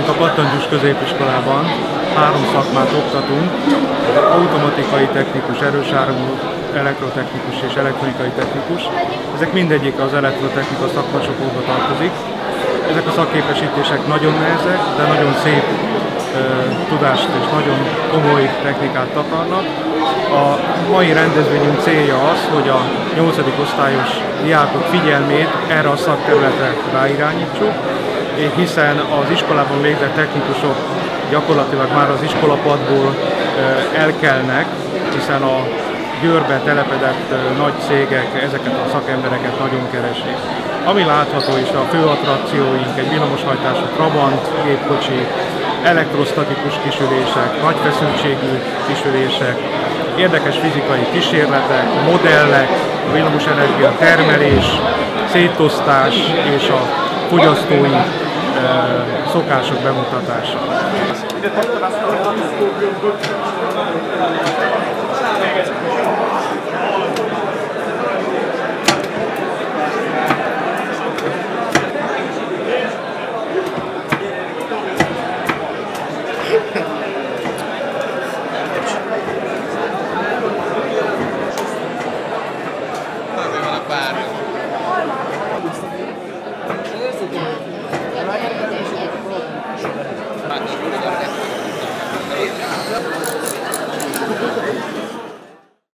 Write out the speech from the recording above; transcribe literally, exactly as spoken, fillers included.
Nálunk a Pattantyús középiskolában három szakmát oktatunk: automatikai technikus, erősáramú elektrotechnikus és elektronikai technikus. Ezek mindegyik az elektrotechnika szakmacsoportba tartozik. Ezek a szakképesítések nagyon nehezek, de nagyon szép e, tudást és nagyon komoly technikát takarnak. A mai rendezvényünk célja az, hogy a nyolcadik osztályos diákok figyelmét erre a szakterületre ráirányítsuk, hiszen az iskolában végzett technikusok gyakorlatilag már az iskolapadból elkelnek, hiszen a Győrbe telepedett nagy cégek ezeket a szakembereket nagyon keresik. Ami látható is, a fő attrakcióink egy villamoshajtású Trabant gépkocsi, elektrostatikus kisülések, nagy feszültségű kisülések, érdekes fizikai kísérletek, modellek, a villamosenergia termelés, szétosztás és a fogyasztói e, szokások bemutatása. Ide